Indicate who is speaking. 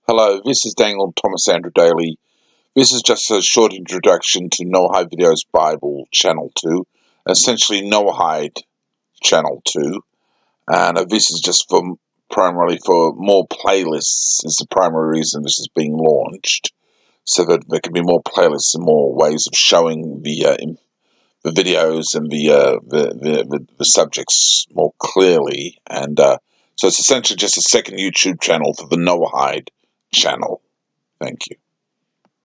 Speaker 1: Hello, this is Daniel Thomas Andrew Daly. This is just a short introduction to Noahide Videos Bible Channel 2, essentially Noahide Channel 2, and this is just primarily for more playlists is the primary reason this is being launched, so that there can be more playlists and more ways of showing the videos and the subjects more clearly, and so it's essentially just a second YouTube channel for the Noahide channel. Thank you.